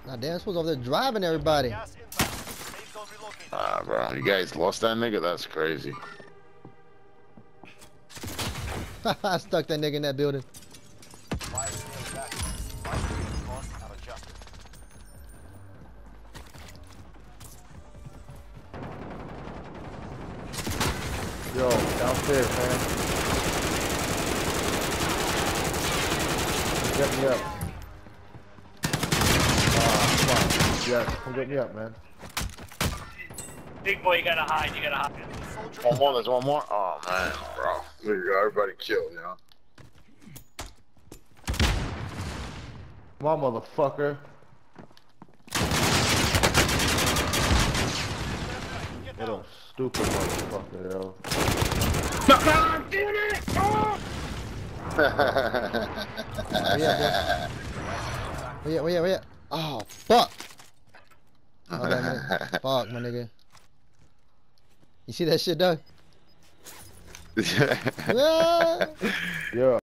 God damn, this was over there driving everybody. Ah, bro, you guys lost that nigga? That's crazy. I stuck that nigga in that building. Yo, downstairs, man. Get me up. Come on. Yes, come get me up, man. Big boy, you gotta hide, you gotta hide. One more, there's one more. Oh, man, bro. There you go, everybody killed, you know? Come on, motherfucker. What a stupid motherfucker, yo. God damn it! Oh! Where you at? Oh, fuck. Oh, damn it. Fuck, my nigga. You see that shit, Doug? Yeah. Yeah.